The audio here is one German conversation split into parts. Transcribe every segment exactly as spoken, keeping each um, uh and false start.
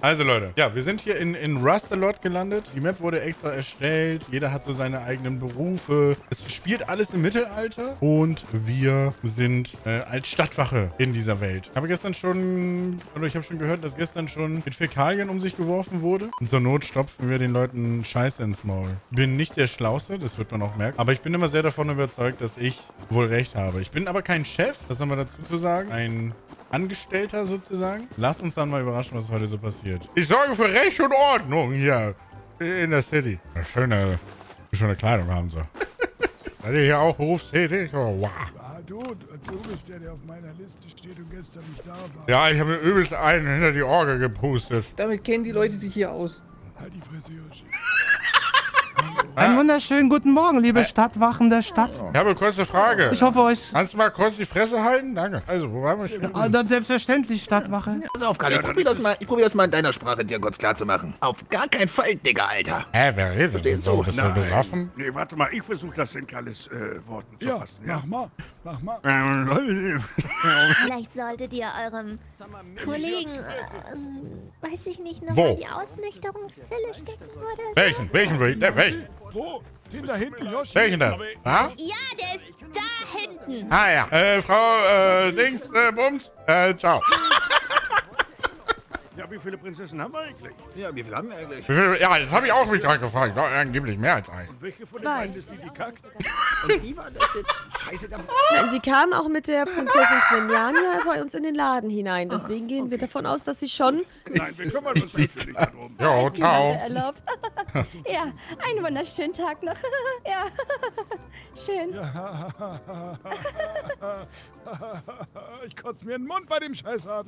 Also Leute, ja, wir sind hier in, in Rust-a-Lot gelandet. Die Map wurde extra erstellt. Jeder hat so seine eigenen Berufe. Es spielt alles im Mittelalter. Und wir sind äh, als Stadtwache in dieser Welt. Ich habe gestern schon, oder ich habe schon gehört, dass gestern schon mit Fäkalien um sich geworfen wurde. Und zur Not stopfen wir den Leuten Scheiße ins Maul. Bin nicht der Schlauste, das wird man auch merken. Aber ich bin immer sehr davon überzeugt, dass ich wohl recht habe. Ich bin aber kein Chef, das nochmal dazu zu sagen. Ein Angestellter sozusagen. Lasst uns dann mal überraschen, was heute so passiert. Ich sorge für Recht und Ordnung hier in der City. Eine schöne, schöne Kleidung haben sie. Seid ihr hier auch berufstätig? Oh, wow. Ah, du, du bist der, der auf meiner Liste steht und gestern nicht da war. Ja, ich habe mir übelst einen hinter die Orgel gepustet. Damit kennen die Leute sich hier aus. Halt die Fresse, Joshi. Einen wunderschönen guten Morgen, liebe Äh. Stadtwachen der Stadt. Ich habe eine kurze Frage. Ich hoffe euch... Kannst du mal kurz die Fresse halten? Danke. Also, wo waren wir schon? Ah, dann selbstbestverständlich, Stadtwache. Pass auf, Karl, ich probier das mal, ich probier das mal in deiner Sprache dir kurz klar zu machen. Auf gar keinen Fall, Digga, Alter. Hä, wer redet? Verstehst So, du? bist du besoffen? Nee, warte mal, ich versuche das in Kalles äh, Worten zu Ja, fassen. mach mal, mach mal. Vielleicht solltet ihr eurem Kollegen, äh, weiß ich nicht, noch Wo? mal die Ausnüchterungszelle stecken oder so. Welchen? Welchen? will ich- Der, welchen? Wo? Den da hinten, Joshi. Welchen denn? Ha? Ja, der ist da hinten. Ah ja. Äh, Frau, äh, Dings, äh, Bums. Äh, ciao. Ja, wie viele Prinzessinnen haben wir eigentlich? Ja, wie viel haben wir eigentlich? Wie viel- Ja, das habe ich auch mich gerade gefragt. Doch, angeblich mehr als ein. Und welche von den Zwei. beiden ist die, die kackt? Und wie war das jetzt? Scheiße, da... Nein, sie kam auch mit der Prinzessin Quinjania bei uns in den Laden hinein. Deswegen gehen wir davon aus, dass sie schon... Nein, wir kümmern uns nicht darum. Jo, ciao. Erlaubt. Ja, einen wunderschönen Tag noch. Ja, schön. Ich kotze mir in den Mund bei dem Scheißadel.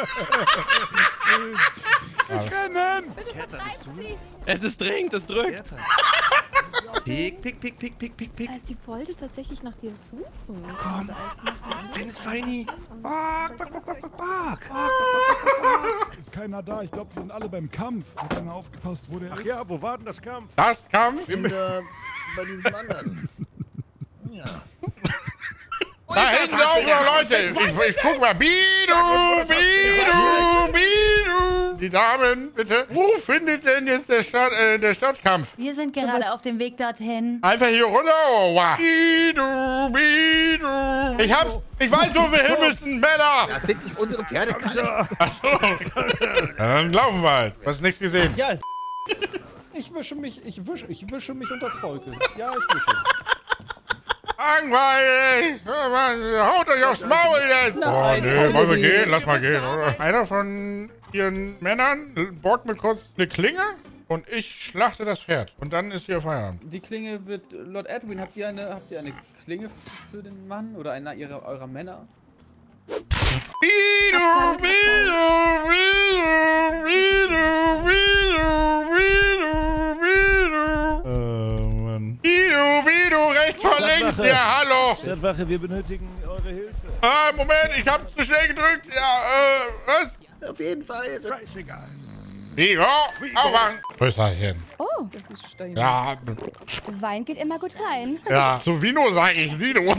Ich rennen! Es ist dringend, es drückt. Pick, pick, pick, pick, pick, pick, pick. Also, sie wollte tatsächlich nach dir suchen. Komm. Dennis Feini. Bark, bark, bark, bark, bark. Ist keiner da. Ich glaube, die sind alle beim Kampf. Hat keiner aufgepasst, wo der Ach ist? ja, wo war denn das Kampf? Das Kampf? Und, äh, bei diesem anderen. Ja. Da hinten auch noch Leute. Ich, ich guck mal. Bidu, Bidu, Bidu. Die Damen, bitte. Wo findet denn jetzt der, Stadt, äh, der Stadtkampf? Wir sind gerade auf dem Weg dorthin. Einfach hier runter? Oh, wow. Bidu, Bidu. Ich hab's. Ich weiß, wo wir hin müssen, Männer. Das sind nicht unsere Pferde, Kalle. Achso. Ja, dann laufen wir halt. Du hast nichts gesehen. Ja, Ich wische mich, ich wische, ich wische mich unter das Volk. Ja, ich wische. Langweilig! Haut euch aufs Maul jetzt! Oh, nee, wollen wir gehen? Lass mal gehen, oder? Einer von ihren Männern borgt mir kurz eine Klinge und ich schlachte das Pferd. Und dann ist hier Feierabend. Die Klinge wird... Lord Edwin, habt ihr eine, habt ihr eine Klinge für den Mann? Oder einer ihrer, eurer Männer? Bidu, bidu, bidu, bidu, bidu, bidu, bidu. Oh, Mann. Bidu, bidu, rechts vor links. Ja, hallo. Stadtwache, wir benötigen eure Hilfe. Ah, Moment, ich hab zu schnell gedrückt. Ja, äh, was? Auf jeden Fall ist es... Scheißegal. Vigo, aufwachen. Grüßerchen. Oh, Das ist Stein. Ja, Wein geht immer gut rein. ja. Zu Vino sage ich Vino. Oder?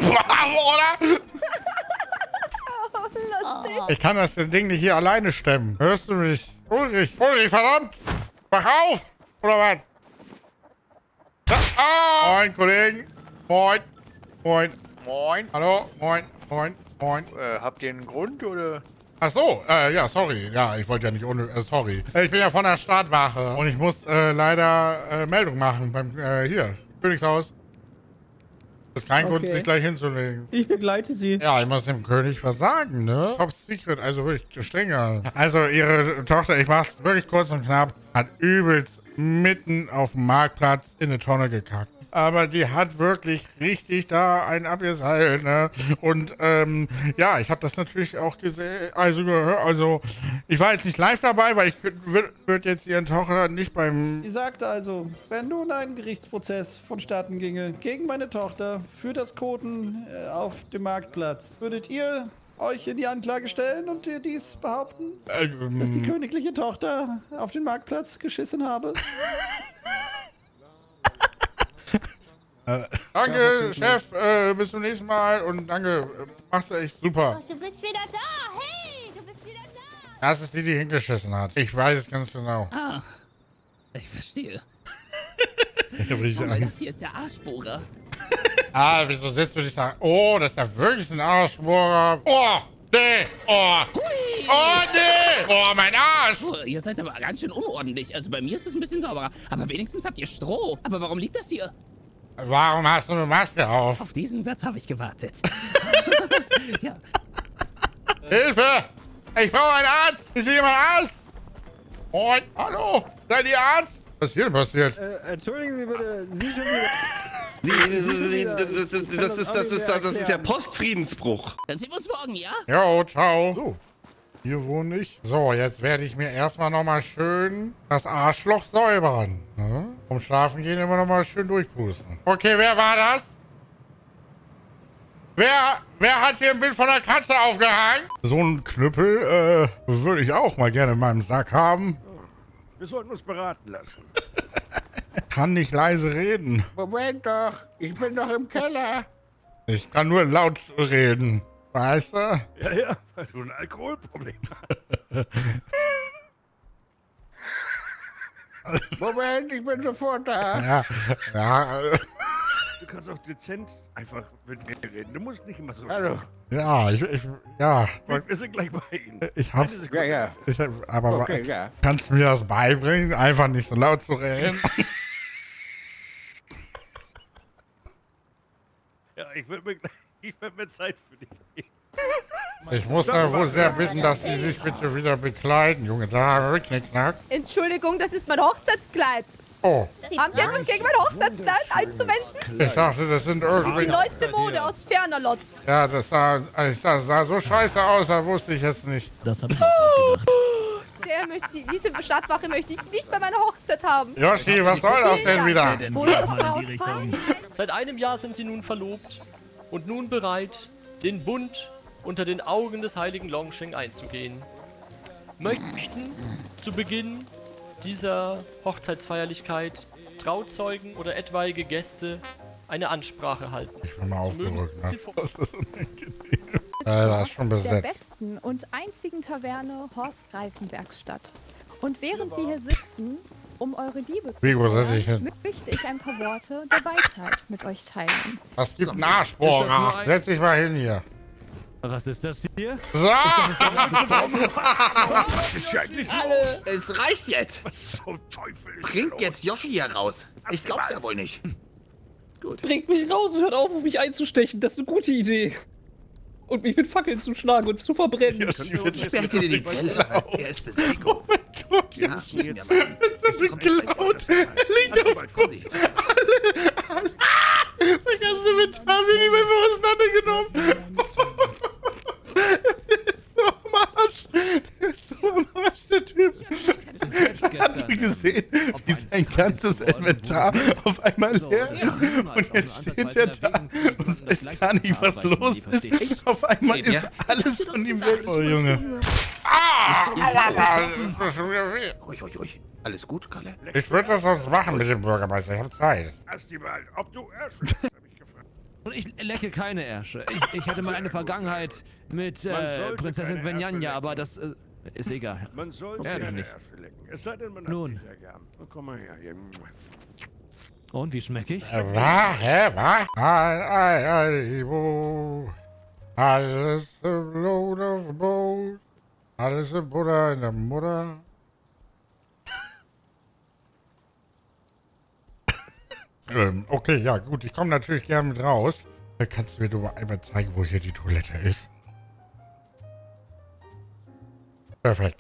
Lustig. Ich kann das Ding nicht hier alleine stemmen. Hörst du mich? Ulrich, Ulrich, verdammt! Wach auf! Oder was? Ja. Ah. Moin, Kollegen. Moin. Moin. Moin. Hallo. Moin. Moin. Moin. Äh, habt ihr einen Grund oder? Ach so, äh, ja, sorry. Ja, ich wollte ja nicht ohne, äh, sorry. Äh, ich bin ja von der Stadtwache und ich muss äh, leider äh, Meldung machen beim, äh, hier, Königshaus. Das ist kein Grund, Okay. sich gleich hinzulegen. Ich begleite sie. Ja, ich muss dem König was sagen, ne? Top Secret, also wirklich strenger. Also ihre Tochter, ich mach's wirklich kurz und knapp, hat übelst mitten auf dem Marktplatz in eine Tonne gekackt. Aber die hat wirklich richtig da einen abgeseilt, ne? Und, ähm, ja, ich habe das natürlich auch gesehen, also gehört, also, ich war jetzt nicht live dabei, weil ich würde würd jetzt ihren Tochter nicht beim... Sie sagte also, wenn nun ein Gerichtsprozess vonstatten ginge gegen meine Tochter für das Koten äh, auf dem Marktplatz, würdet ihr euch in die Anklage stellen und ihr dies behaupten, Äh, dass die ähm, königliche Tochter auf den Marktplatz geschissen habe? danke, Chef, äh, bis zum nächsten Mal und danke, äh, machst du echt super. Du bist wieder da. Hey, du bist wieder da. Das ist die, die hingeschissen hat. Ich weiß es ganz genau. Ah, ich verstehe. Ich hab richtig Schau mal, Angst. das hier ist der Arschbohrer. Ah, wieso setzt du dich da? Oh, das ist ja wirklich ein Arschbohrer. Oh, nee. Oh. Oh, nee. Oh, mein Arsch. Oh, ihr seid aber ganz schön unordentlich. Also bei mir ist es ein bisschen sauberer. Aber wenigstens habt ihr Stroh. Aber warum liegt das hier? Warum hast du eine Maske auf? Auf diesen Satz habe ich gewartet. Ja. Hilfe! Ich brauche einen Arzt! Ist hier jemand Arzt? Oh, hallo! Seid ihr Arzt? Was ist hier denn passiert? Äh, entschuldigen Sie bitte, Sie schon wieder... Sie, Sie, Sie, das, ist, das, ist, das, ist, das, ist, das ist ja Postfriedensbruch. Dann sehen wir uns morgen, ja? Jo, ciao. So, hier wohne ich. So, jetzt werde ich mir erstmal nochmal schön das Arschloch säubern. Ne? Vom Schlafen gehen immer nochmal schön durchpusten. Okay, wer war das? Wer, wer hat hier ein Bild von der Katze aufgehangen? So einen Knüppel, äh, würde ich auch mal gerne in meinem Sack haben. Wir sollten uns beraten lassen. Kann nicht leise reden. Moment doch, ich bin doch im Keller. Ich kann nur laut reden. Weißt du? Ja, ja, weil du ein Alkoholproblem hast. Moment, ich bin sofort da. Ja, ja. Du kannst auch dezent einfach mit mir reden. Du musst nicht immer so Hallo. Ja, ich, ich ja. Wir, wir sind gleich bei Ihnen. Ich hab's. Eine Sekunde, Ja, ja. Ich, aber Okay, ja. kannst du mir das beibringen, einfach nicht so laut zu reden? Ja, ich würde mir, ich würd mir Zeit für dich nehmen. Ich muss da wohl sehr bitten, dass Sie sich bitte wieder bekleiden, junge Dame. Knickknack. Entschuldigung, das ist mein Hochzeitskleid. Oh, Haben Sie etwas gegen mein Hochzeitskleid einzuwenden? ich dachte, das sind Das ist die irgendwie... neueste Mode aus Fernerlot. Ja, das sah, das sah so scheiße aus, da wusste ich jetzt nicht. Das hab ich auch gedacht. Der möchte, diese Stadtwache möchte ich nicht bei meiner Hochzeit haben. Yoshi, was soll das denn wieder? Wo ist das Brautpaar? Seit einem Jahr sind sie nun verlobt und nun bereit, den Bund unter den Augen des heiligen Longsheng einzugehen. Möchten zu Beginn dieser Hochzeitsfeierlichkeit Trauzeugen oder etwaige Gäste eine Ansprache halten. Ich bin mal aufgerückt, ne? Sie vor- Das ist unangenehm. Ja, das ist schon Der besetzt. besten und einzigen Taverne Horst Greifenbergstadt. Und während wir hier sitzen, um eure Liebe zu Wie, wo setz ich feiern, hin? möchte ich ein paar Worte der Weisheit mit euch teilen. Das gibt einen Arschbohrer. Setz dich mal hin hier. Was ist das hier? So! Was ist ja eigentlich los? Es reicht jetzt. So Teufel. Bringt jetzt Yoshi hier raus. Ich glaub's ja wohl nicht. Bringt mich raus und hört auf, auf mich einzustechen. Das ist eine gute Idee. Und mich mit Fackeln zu schlagen und zu verbrennen. Yoshi wird Sperrt ihr die Zelle. Er ist besessen. Oh mein Gott, Ja, Yoshi. müssen wir machen. So viel geklaut. Liegt auf Kommen Sie. alle. Das ganze Metall wird nicht mehr auseinandergenommen. Der ist so am Arsch. Der ist so am Arsch, der Typ. Habt ihr gesehen, wie sein ganzes Inventar auf einmal leer ist? Und jetzt steht er da und weiß gar nicht, was los ist. Auf einmal ist alles von ihm weg. Oh, Junge. Ah! Das ist schon wieder weh. Ruhig, ruhig, ruhig. Alles gut, Kalle? Ich würde das sonst machen mit dem Bürgermeister. Ich habe Zeit. Erst die Wahl, ob du Ärsche bist, hab ich gefragt. Ich lecke keine Ärsche. Ich, ich hatte mal eine Vergangenheit mit Man äh, sollte Prinzessin keine Ärsche Venjanja, lecken. aber das äh, ist egal. Man sollte Ehrlich keine nicht. Ärsche lecken. Es sei denn, man Nun. hat sie sehr gern. Na, komm mal her. Hier. Und wie schmecke ich? Äh, Was? Hä? Was? Ein Ei, ein Ibo. Alles im Blut auf dem Boot. Alles im Butter in der Mutter. ähm, okay, ja gut. Ich komme natürlich gerne mit raus. Äh, Kannst du mir doch mal einmal zeigen, wo hier die Toilette ist? Perfekt.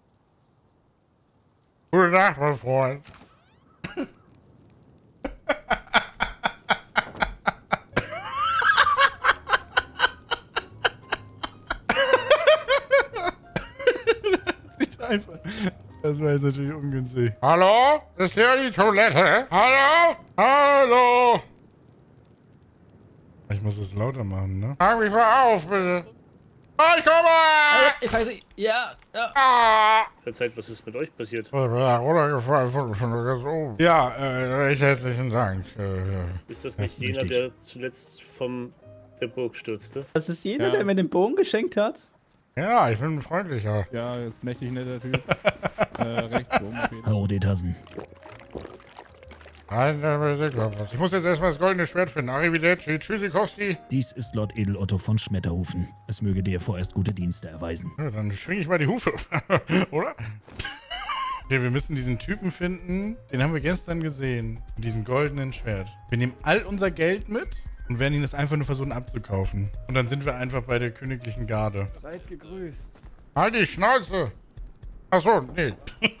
Gute Nacht, mein Freund. Einfach. Das war jetzt natürlich ungünstig. Hallo? Ist hier die Toilette? Hallo? Hallo? Ich muss es lauter machen, ne? Fang mich mal auf, bitte. Oh, ich komme! Ich weiß nicht. Ja, ja. Ah! Verzeiht, was ist mit euch passiert? Ich bin da runtergefallen von, von ganz oben. Ja, äh, recht herzlichen Dank. Äh, Ist das nicht ja, jener, richtig. der zuletzt vom der Burg stürzte? Das ist jeder, Ja. der mir den Bogen geschenkt hat? Ja, ich bin freundlicher. Ja, jetzt mächtig netter Typ. äh, rechts rum. Hallo, die Tassen. Ich muss jetzt erstmal das goldene Schwert finden. Arrivederci, Tschüssikowski. Dies ist Lord Edel Otto von Schmetterhufen. Es möge dir vorerst gute Dienste erweisen. Ja, dann schwinge ich mal die Hufe. Oder? Okay, wir müssen diesen Typen finden. Den haben wir gestern gesehen. Mit diesem goldenen Schwert. Wir nehmen all unser Geld mit und werden ihn das einfach nur versuchen abzukaufen. Und dann sind wir einfach bei der königlichen Garde. Seid gegrüßt. Halt die Schnauze! Achso, nee.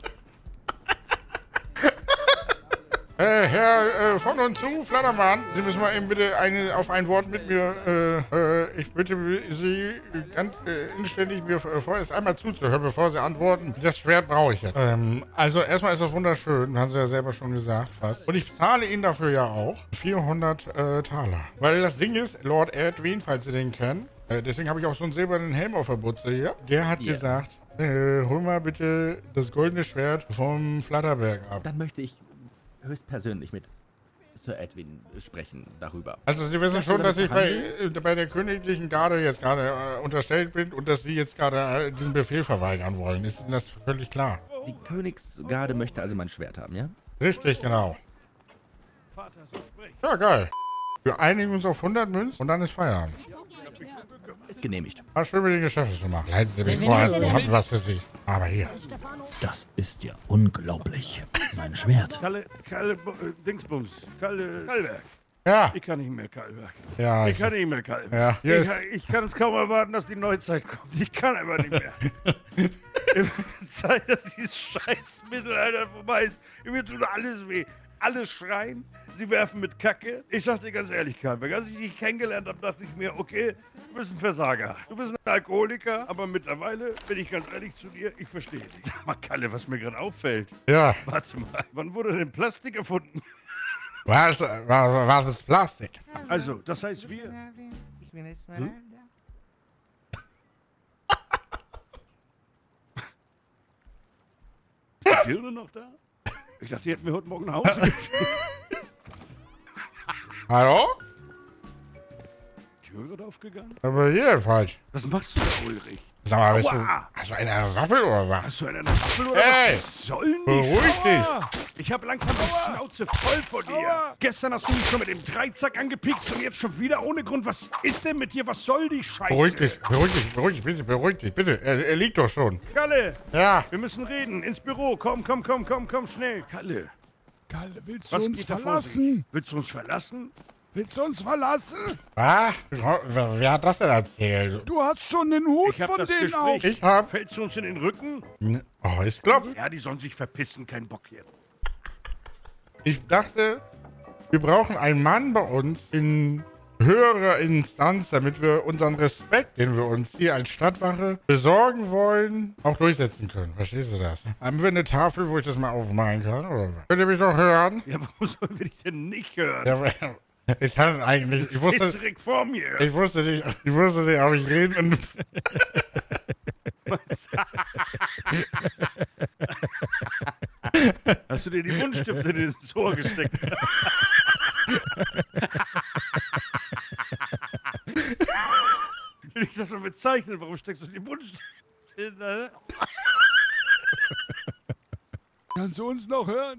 Äh, Herr äh, von und zu, Flattermann, Sie müssen mal eben bitte eine, auf ein Wort mit mir, äh, äh, ich bitte Sie ganz äh, inständig mir vorerst einmal zuzuhören, bevor Sie antworten. Das Schwert brauche ich jetzt. Ähm, also erstmal ist das wunderschön, haben Sie ja selber schon gesagt, fast. Und ich zahle Ihnen dafür ja auch vierhundert äh, Taler. Weil das Ding ist, Lord Edwin, falls Sie den kennen, äh, deswegen habe ich auch so einen silbernen Helm auf der Butze hier, der hat Yeah. gesagt, äh, hol mal bitte das goldene Schwert vom Flatterberg ab. Dann möchte ich höchstpersönlich mit Sir Edwin sprechen darüber. Also Sie wissen Darfst schon, du dass damit ich bei, verhandeln? äh, bei der königlichen Garde jetzt gerade äh, unterstellt bin und dass Sie jetzt gerade äh, diesen Befehl verweigern wollen. Ist Ihnen das völlig klar? Die Königsgarde möchte also mein Schwert haben, ja? Richtig, genau. Vater, so sprich. Ja, geil. Wir einigen uns auf hundert Münzen und dann ist Feierabend. Ist genehmigt. War schön mit den Geschäften zu machen. Leiten Sie mich vor, ich habe was für Sie. Aber hier. Das ist ja unglaublich. Mein Schwert. Kalle, Kalle, äh, Dingsbums, Kalle, Kallberg. Ja. Ich kann nicht mehr, Kallberg. Ja. Ich kann nicht mehr, Kallberg. Ja, hier ich, ist- kann- ich kann es kaum erwarten, dass die Neuzeit kommt. Ich kann einfach nicht mehr. Es wird Zeit, dass dieses scheiß Mittelalter vorbei ist. Mir tut alles weh. Alle schreien, sie werfen mit Kacke. Ich sag dir ganz ehrlich, Kallberg, als ich dich kennengelernt habe, dachte ich mir, okay, du bist ein Versager. Du bist ein Alkoholiker, aber mittlerweile bin ich ganz ehrlich zu dir, ich verstehe dich. Sag mal, Kalle, was mir gerade auffällt. Ja. Warte mal, wann wurde denn Plastik erfunden? Was, was, was ist Plastik? Also, das heißt wir. Ich bin jetzt mal Hm? Ist die Dirne noch da? Ich dachte, die hätten wir heute Morgen nach Hause geschickt. Hallo? Tür gerade aufgegangen? Aber hier falsch. Was machst du da, Ulrich? Sag mal, bist du, Aua! hast du eine Waffel oder was? Hast du eine Waffel oder Ey, was sollen die beruhig dich. Ich habe langsam die Schnauze voll von dir. Gestern hast du mich schon mit dem Dreizack angepikst und jetzt schon wieder ohne Grund. Was ist denn mit dir? Was soll die Scheiße? Beruhig dich, beruhig dich, beruhig dich, bitte, beruhig dich, bitte. Er, er liegt doch schon. Kalle! Ja. Wir müssen reden. Ins Büro. Komm, komm, komm, komm, komm, schnell. Kalle. Kalle, willst du Was uns geht da vor verlassen? sich? Willst du uns verlassen? Willst du uns verlassen? Was? Wer, wer hat das denn erzählt? Du hast schon den Hut Ich hab von das denen Gespräch. auf. Ich hab... Fällst du uns in den Rücken? Oh, ich glaub... Ja, die sollen sich verpissen. Kein Bock hier. Ich dachte, wir brauchen einen Mann bei uns in höherer Instanz, damit wir unseren Respekt, den wir uns hier als Stadtwache besorgen wollen, auch durchsetzen können. Verstehst du das? Haben wir eine Tafel, wo ich das mal aufmalen kann, oder was? Könnt ihr mich doch hören? Ja, warum sollen wir dich denn nicht hören? Ja, aber- ich kann eigentlich... Ich wusste... Stehst direkt vor mir. Ich wusste nicht, ich wusste nicht, ob ich reden und... Hast du dir die Buntstifte ins Ohr gesteckt? Ich dachte, wir zeichnen. Warum steckst du die Buntstifte in deine... Kannst du uns noch hören?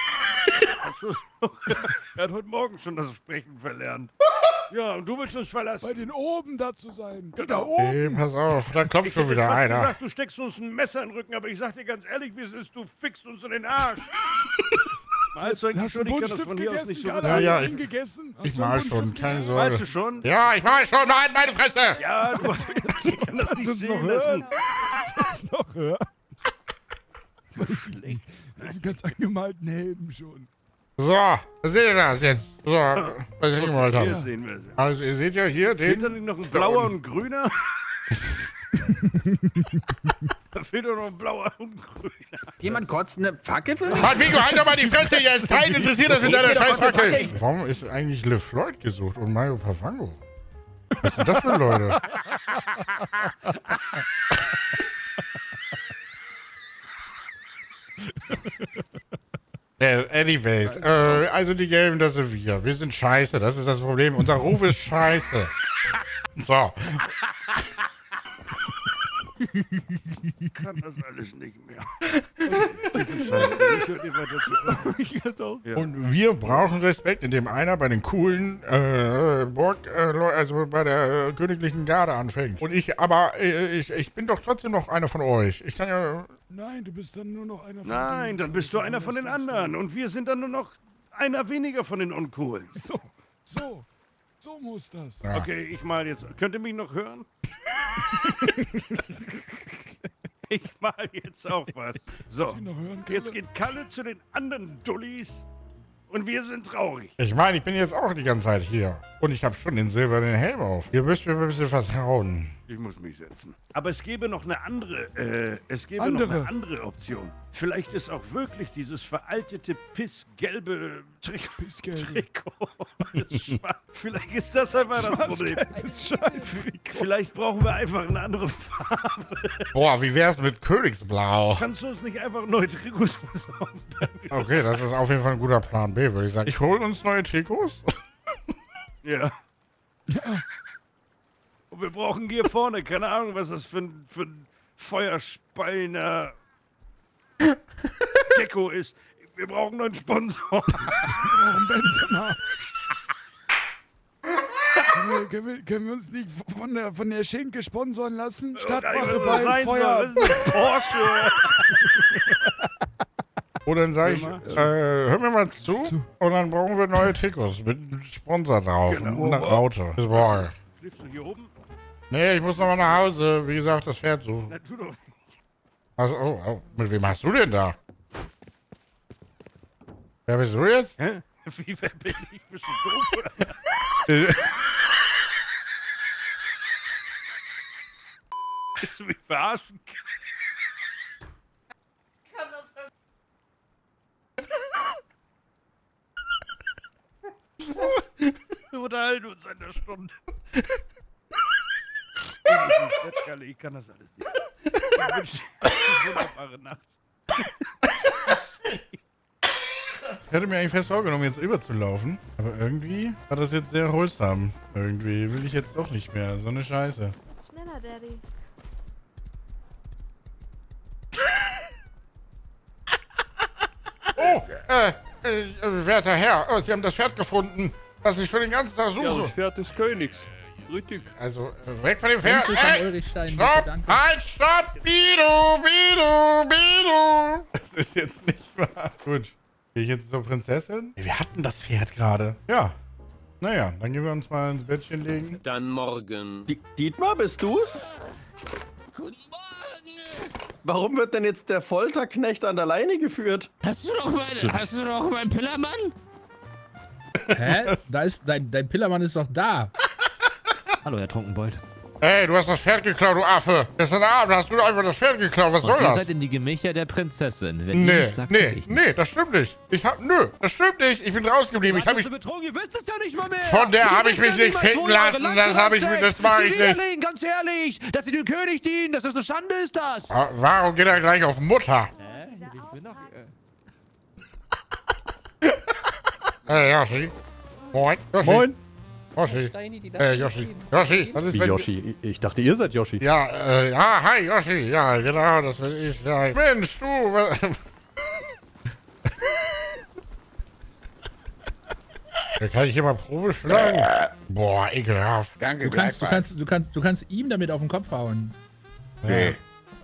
Er hat heute Morgen schon das Sprechen verlernt. Ja, und du willst uns verlassen. Bei den oben da zu sein. Da Genau. oben. Hey, pass auf, da klopft Ich schon hätte wieder fast einer. gesagt, du steckst uns ein Messer in den Rücken, aber ich sag dir ganz ehrlich, wie es ist, du fickst uns in den Arsch. Malst du eigentlich Hast du schon? Ich kann das Buntstift von hier aus gegessen? nicht so Gerade gut. Ja, ja, einen ich- gegessen? Hast Ich du mal einen schon, Buntstift keine gegessen? Malst du Sorge. schon? Ja, ich mal schon, nein, meine Fresse! Ja, du ich kann das nicht uns sehen noch lassen. Kannst du noch hören? Die ganz angemalten Helden schon. So, was seht ihr das jetzt? So, was ich hingemalt Hier habe. sehen wir sie. Also, ihr seht ja hier Fehlt da den... nicht noch ein blauer und ein grüner? Da fehlt doch noch ein blauer und ein grüner. Jemand kotzt eine Fackel für mich? Mann, Vigo, halt doch mal die Fresse jetzt! Keinen interessiert das mit Gib deiner mir doch kurz eine Scheißfackel! Fackel. Warum ist eigentlich Le Floyd gesucht und Mario Pavango? Was sind das für Leute? Äh, anyways, äh, also die Gelben, das sind wir. Wir sind scheiße, das ist das Problem. Unser Ruf ist scheiße. So. Ich kann das alles nicht mehr. Ich höre dir weiter zu. Ich kann auch. Ja. Und wir brauchen Respekt, indem einer bei den coolen äh, Burg, äh, also bei der äh, königlichen Garde anfängt. Und ich, aber äh, ich, ich bin doch trotzdem noch einer von euch. Ich kann ja... Nein, du bist dann nur noch einer von Nein, dann bist du einer von den anderen. Und wir sind dann nur noch einer weniger von den Uncoolen. So, so, so muss das. Ja. Okay, ich mal jetzt. Könnt ihr mich noch hören? Ich mal jetzt auch was. So, jetzt geht Kalle zu den anderen Dullis und wir sind traurig. Ich meine, ich bin jetzt auch die ganze Zeit hier. Und ich habe schon den silbernen Helm auf. Ihr müsst mir ein bisschen vertrauen. Ich muss mich setzen. Aber es gäbe noch eine andere, äh, es gäbe Andere. noch eine andere Option. Vielleicht ist auch wirklich dieses veraltete pissgelbe Trikot. Trikot. ist schwarz. Vielleicht ist das einfach das Problem. Vielleicht brauchen wir einfach eine andere Farbe. Boah, wie wär's mit Königsblau? Kannst du uns nicht einfach neue Trikots besorgen? Okay, das ist auf jeden Fall ein guter Plan B, würde ich sagen. Ich hole uns neue Trikots. Ja. Ja. Und wir brauchen hier vorne, keine Ahnung, was das für ein, für ein Feuerspallener Gecko ist. Wir brauchen noch einen Sponsor. Wir brauchen Benzema. Können wir, können, wir, können wir uns nicht von der, von der Schinke sponsoren lassen? Stadtwache Oh, bei Feuer. Das ist ein Porsche. Und dann sage ich, äh, hör mir mal zu. Und dann brauchen wir neue Trikots mit einem Sponsor drauf Genau. und einer Raute. Bis morgen. Schläfst du hier oben? Nee, ich muss noch mal nach Hause. Wie gesagt, das Pferd so. Na, tu doch nicht. Also, oh, oh, mit wem hast du denn da? Wer bist du jetzt? Hä? Wie, wer bin ich? Bist du doof, oder? Willst du mich verarschen? Kann das sein? Wir unterhalten uns eine Stunde. Ich kann das alles nicht. Ich wünsche dir eine wunderbare Nacht. Ich hatte mir eigentlich fest vorgenommen, jetzt überzulaufen. Aber irgendwie war das jetzt sehr holsam. Irgendwie will ich jetzt doch nicht mehr. So eine Scheiße. Schneller, Daddy. Oh, äh, äh, werter Herr. Oh, Sie haben das Pferd gefunden, das ich schon den ganzen Tag suche. Ja, das Pferd des Königs. Richtig. Also, äh, weg von dem Pferd. Prinzip von Hey, Ulrichstein, stopp! danke. Halt, stopp! Bidu, Bidu, Bidu! Das ist jetzt nicht wahr. Gut. Gehe ich jetzt zur Prinzessin? Wir hatten das Pferd gerade. Ja. Naja, dann gehen wir uns mal ins Bettchen legen. Dann morgen. Die Dietmar, bist du's? Guten Morgen. Warum wird denn jetzt der Folterknecht an der Leine geführt? Hast du noch meine, hast du noch meinen Pillermann? Hä? Da ist, dein, dein Pillermann ist doch da. Hallo, Herr Trunkenbold. Ey, du hast das Pferd geklaut, du Affe. Gestern Abend hast du einfach das Pferd geklaut. Was Und soll ihr das? seid in die Gemächer der Prinzessin. Wenn ihr Nee, nicht sagt, nee, sag ich nee, das stimmt nicht. Ich hab, nö, das stimmt nicht. Ich bin rausgeblieben. Ich hab mich, betrogen, ihr wisst es ja nicht mal mehr. von der habe ich mich nicht finden lassen. Das habe ich, das mache ich nicht. Ganz ehrlich, dass sie dem König dienen, das ist eine Schande, ist das. Ah, warum geht er gleich auf Mutter? Hä? Ich bin noch... Hey, Yoshi. Moin. Yoshi. Moin. Yoshi. Hey, Yoshi. Yoshi. Was ist, Wie wenn Yoshi? Ich dachte, ihr seid Yoshi. Ja, äh, ja, hi, Yoshi. Ja, genau, das bin ich. Ja. Mensch, du. Was, da kann ich hier mal Probe schlagen. Boah, ekelhaft. Danke, Du kannst, du kannst, du kannst, du kannst ihm damit auf den Kopf hauen. Nee.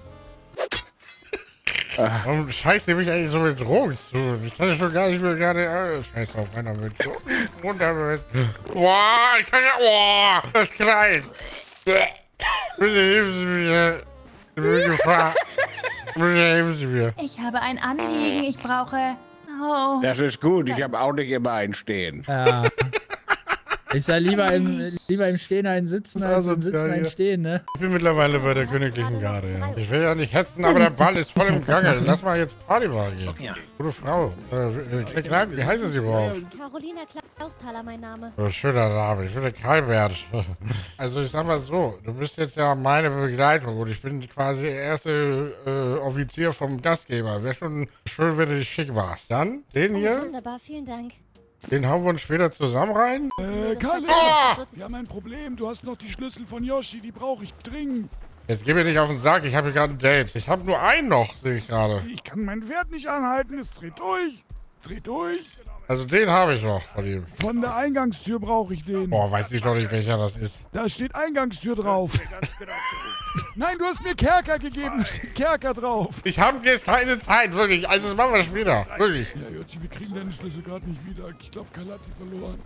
Warum scheißt ihr mich eigentlich so mit Drogen zu? Ich kann ja schon gar nicht mehr gerade. Äh, Scheiß auf einer mit. Runter mit. Boah, ich kann ja. Boah, das knallt. Bitte helfen Sie mir. Ich bin in Gefahr. Bitte helfen Sie mir. Ich habe ein Anliegen, ich brauche... Oh. Das ist gut, ich habe auch nicht immer einen stehen. Ja. Ich sei lieber im, lieber im Stehen einen Sitzen als im Sitzen einen Stehen, ne? Ich bin mittlerweile bei der königlichen Garde, ja. Ich will ja nicht hetzen, aber der Ball ist voll im Gange. Lass mal jetzt Party machen hier. Ja. Gute Frau. Äh, Klick, Klack, wie heißt sie überhaupt? Carolina Klausthaler, mein Name. Oh, schöner Name. Ich bin der Kalbert. Also ich sag mal so, du bist jetzt ja meine Begleitung und ich bin quasi der erste äh, Offizier vom Gastgeber. Wäre schon schön, wenn du dich schick machst. Dann, den hier, Oh, wunderbar, vielen Dank. den hauen wir uns später zusammen rein. Äh, Kalle, Oh! wir haben ein Problem. Du hast noch die Schlüssel von Yoshi, die brauche ich dringend. Jetzt geh mir nicht auf den Sack, ich habe hier gerade ein Date. Ich habe nur einen noch, sehe ich gerade. Ich kann mein Pferd nicht anhalten, es dreht durch. Dreht durch. Also den habe ich noch von ihm. Von der Eingangstür brauche ich den. Boah, weiß ich doch nicht, welcher das ist. Da steht Eingangstür drauf. Nein, du hast mir Kerker gegeben, da steht Kerker drauf. Ich habe jetzt keine Zeit, wirklich. Also das machen wir später, wirklich. Ja, Jotti, wir kriegen deine Schlüssel gerade nicht wieder. Ich glaube, Karl hat die verloren.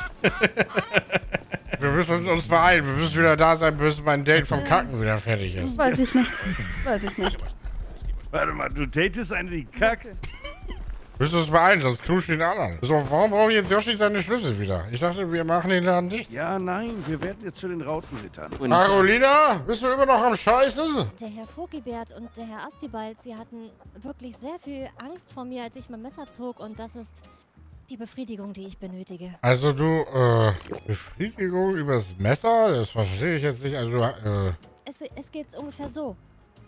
Wir müssen uns beeilen. Wir müssen wieder da sein, bis mein Date vom Kacken wieder fertig ist. Weiß ich nicht. Weiß ich nicht. Warte mal, du datest eine, die kackt? Wir müssen uns beeilen, sonst knuscht den anderen. So, warum braucht jetzt Yoshi seine Schlüssel wieder? Ich dachte, wir machen den Laden dicht. Ja, nein, wir werden jetzt zu den Rautenrittern. Carolina, bist du immer noch am Scheißen? Der Herr Vogibert und der Herr Astibald, sie hatten wirklich sehr viel Angst vor mir, als ich mein Messer zog. Und das ist die Befriedigung, die ich benötige. Also du, äh, Befriedigung übers Messer? Das verstehe ich jetzt nicht. Also, äh... Es, es geht ungefähr so.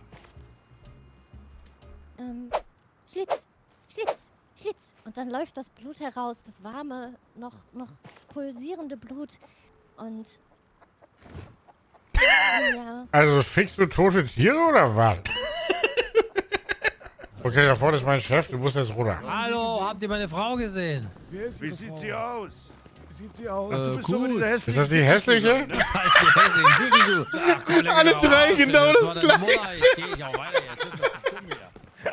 Ähm, Schlitz, Schlitz, Schlitz. Und dann läuft das Blut heraus, das warme, noch, noch pulsierende Blut. Und... ja. Also fickst du tote Tiere oder was? Okay, da vorne ist mein Chef, du musst jetzt runter. Hallo, habt ihr meine Frau gesehen? Wie sieht sie aus? Wie sieht sie aus? Ach, du bist doch mit dieser hässlichen Ist das die hässliche? Das heißt die hässliche. Ach, komm, Alle drei genau das, das gleiche. Jetzt geh ich auch weiter, jetzt ist das dumm wieder.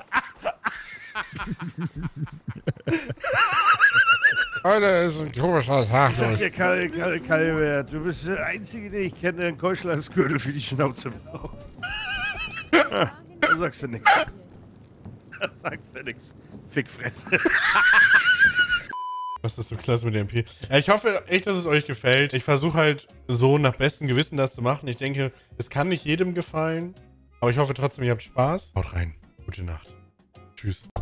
Alter, ist ein komischer Tag. Ich sag dir, Karl, Karl, Karl, du bist der Einzige, den ich kenne, der einen Keuschlersgürtel für die Schnauze braucht. Da sagst du nichts. Da sagst du nichts. Fickfresse. Das ist so klasse mit der M P. Ich hoffe echt, dass es euch gefällt. Ich versuche halt so nach bestem Gewissen das zu machen. Ich denke, es kann nicht jedem gefallen. Aber ich hoffe trotzdem, ihr habt Spaß. Haut rein. Gute Nacht. Tschüss.